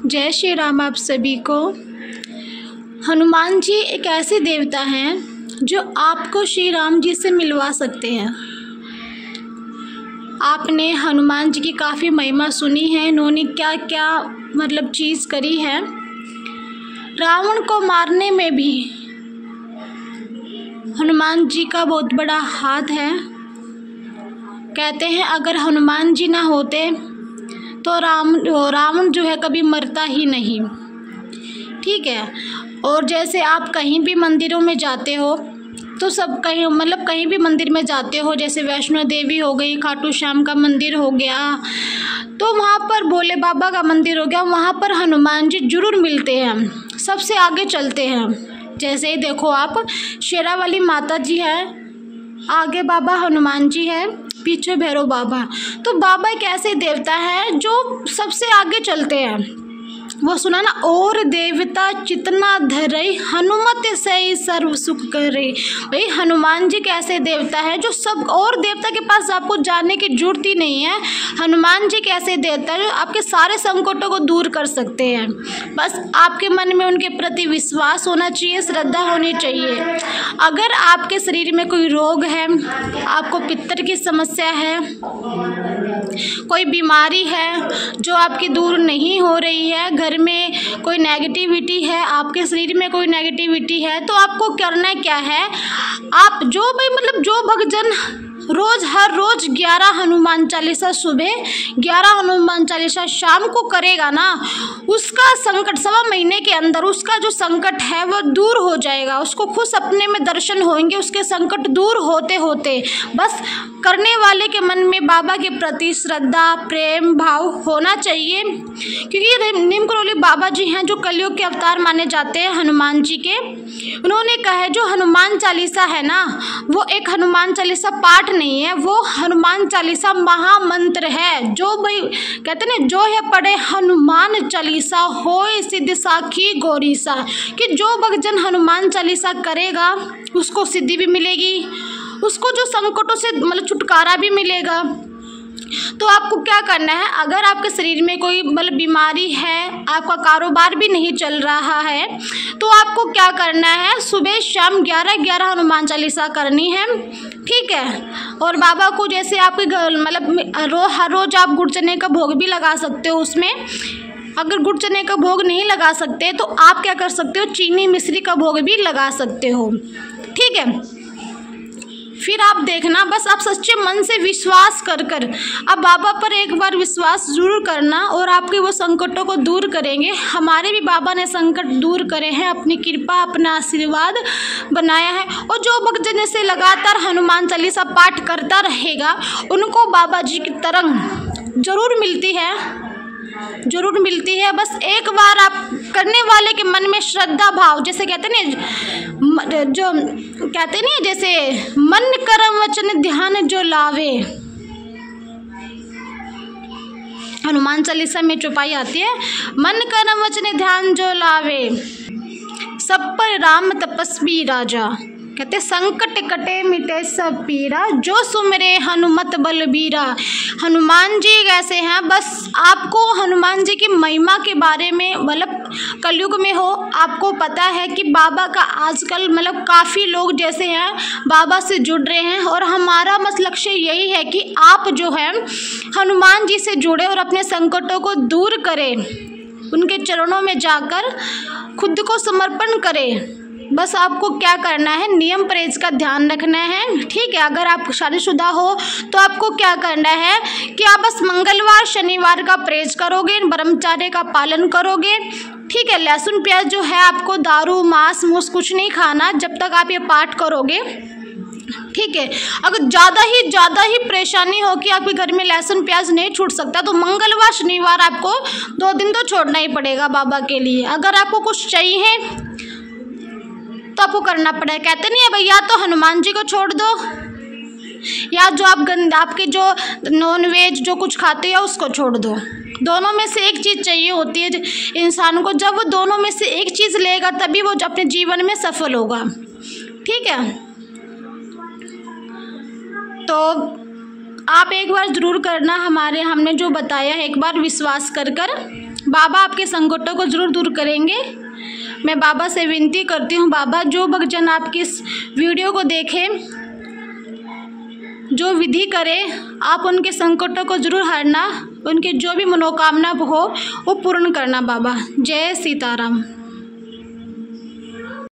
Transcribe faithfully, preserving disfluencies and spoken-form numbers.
जय श्री राम आप सभी को। हनुमान जी एक ऐसे देवता हैं जो आपको श्री राम जी से मिलवा सकते हैं। आपने हनुमान जी की काफ़ी महिमा सुनी है, इन्होंने क्या क्या मतलब चीज़ करी है। रावण को मारने में भी हनुमान जी का बहुत बड़ा हाथ है। कहते हैं अगर हनुमान जी ना होते तो राम रावण जो है कभी मरता ही नहीं। ठीक है। और जैसे आप कहीं भी मंदिरों में जाते हो तो सब कहीं मतलब कहीं भी मंदिर में जाते हो, जैसे वैष्णो देवी हो गई, खाटू श्याम का मंदिर हो गया, तो वहाँ पर भोले बाबा का मंदिर हो गया, वहाँ पर हनुमान जी जरूर मिलते हैं, सबसे आगे चलते हैं। जैसे ही देखो आप, शेरा वाली माता जी है, आगे बाबा हनुमान जी है, पीछे भैरव बाबा। तो बाबा एक ऐसे देवता है जो सबसे आगे चलते हैं। वो सुना ना, और देवता चितना धरई हनुमत से सर्व सुख करे। भाई हनुमान जी कैसे देवता है जो सब और देवता के पास आपको जाने की जरूरत ही नहीं है। हनुमान जी कैसे देवता है जो आपके सारे संकटों को दूर कर सकते हैं। बस आपके मन में उनके प्रति विश्वास होना चाहिए, श्रद्धा होनी चाहिए। अगर आपके शरीर में कोई रोग है, आपको पित्तर की समस्या है, कोई बीमारी है जो आपकी दूर नहीं हो रही है, घर में कोई नेगेटिविटी है, आपके शरीर में कोई नेगेटिविटी है, तो आपको करना क्या है, आप जो भाई मतलब जो भक्तजन रोज हर रोज ग्यारह हनुमान चालीसा सुबह, ग्यारह हनुमान चालीसा शाम को करेगा ना, उसका संकट सवा महीने के अंदर उसका जो संकट है वो दूर हो जाएगा। उसको खुद सपने में दर्शन होंगे, उसके संकट दूर होते होते। बस करने वाले के मन में बाबा के प्रति श्रद्धा प्रेम भाव होना चाहिए, क्योंकि नीम करौली बाबा जी हैं जो कलयुग के अवतार माने जाते हैं हनुमान जी के। उन्होंने कहा है जो हनुमान चालीसा है ना, वो एक हनुमान चालीसा पाठ नहीं है, वो हनुमान चालीसा महामंत्र है। जो भाई कहते ना, जो है पढ़े हनुमान चालीसा होए सिद्धि साखी गौरीसा, कि जो भक्तजन हनुमान चालीसा करेगा उसको सिद्धि भी मिलेगी, उसको जो संकटों से मतलब छुटकारा भी मिलेगा। तो आपको क्या करना है, अगर आपके शरीर में कोई मतलब बीमारी है, आपका कारोबार भी नहीं चल रहा है, तो आपको क्या करना है, सुबह शाम ग्यारह ग्यारह हनुमान चालीसा करनी है। ठीक है। और बाबा को जैसे आपके घर मतलब रो हर रोज आप गुड़ चने का भोग भी लगा सकते हो उसमें। अगर गुड़ चने का भोग नहीं लगा सकते तो आप क्या कर सकते हो, चीनी मिश्री का भोग भी लगा सकते हो। ठीक है। फिर आप देखना, बस आप सच्चे मन से विश्वास कर कर अब बाबा पर एक बार विश्वास जरूर करना और आपके वो संकटों को दूर करेंगे। हमारे भी बाबा ने संकट दूर करे हैं, अपनी कृपा अपना आशीर्वाद बनाया है। और जो भक्तजन से लगातार हनुमान चालीसा पाठ करता रहेगा उनको बाबा जी की तरंग जरूर मिलती है, जरूर मिलती है। बस एक बार आप करने वाले के मन में श्रद्धा भाव, जैसे कहते हैं जो कहते नहीं, जैसे मन कर्म वचन ध्यान जो लावे, हनुमान चालीसा में चौपाई आती है, मन कर्म वचन ध्यान जो लावे सब पर राम तपस्वी राजा। कहते संकट कटे मिटे सब पीरा, जो सुमरे हनुमत बलबीरा। हनुमान जी कैसे हैं, बस आपको हनुमान जी की महिमा के बारे में मतलब कलयुग में हो, आपको पता है कि बाबा का आजकल मतलब काफ़ी लोग जैसे हैं बाबा से जुड़ रहे हैं। और हमारा बस लक्ष्य यही है कि आप जो है हनुमान जी से जुड़े और अपने संकटों को दूर करें, उनके चरणों में जाकर खुद को समर्पण करें। बस आपको क्या करना है, नियम परहेज का ध्यान रखना है। ठीक है। अगर आप शादीशुदा हो तो आपको क्या करना है कि आप बस मंगलवार शनिवार का परहेज करोगे, ब्रह्मचर्य का पालन करोगे। ठीक है। लहसुन प्याज जो है आपको, दारू मांस मूस कुछ नहीं खाना जब तक आप ये पाठ करोगे। ठीक है। अगर ज़्यादा ही ज़्यादा ही परेशानी हो कि आपके घर में लहसुन प्याज नहीं छूट सकता तो मंगलवार शनिवार आपको दो दिन तो छोड़ना ही पड़ेगा बाबा के लिए। अगर आपको कुछ चाहिए तो आपको करना पड़ेगा। कहते नहीं है भैया तो हनुमान जी को छोड़ दो, या जो आप गंद आपके जो नॉन वेज जो कुछ खाते हो उसको छोड़ दो। दोनों में से एक चीज़ चाहिए होती है इंसान को। जब वो दोनों में से एक चीज़ लेगा तभी वो अपने जीवन में सफल होगा। ठीक है। तो आप एक बार ज़रूर करना, हमारे हमने जो बताया है एक बार विश्वास कर कर बाबा आपके संकटों को ज़रूर दूर करेंगे। मैं बाबा से विनती करती हूँ, बाबा जो भक्तजन आपकी इस वीडियो को देखें, जो विधि करे, आप उनके संकटों को ज़रूर हरना, उनके जो भी मनोकामना हो वो पूर्ण करना बाबा। जय सीताराम।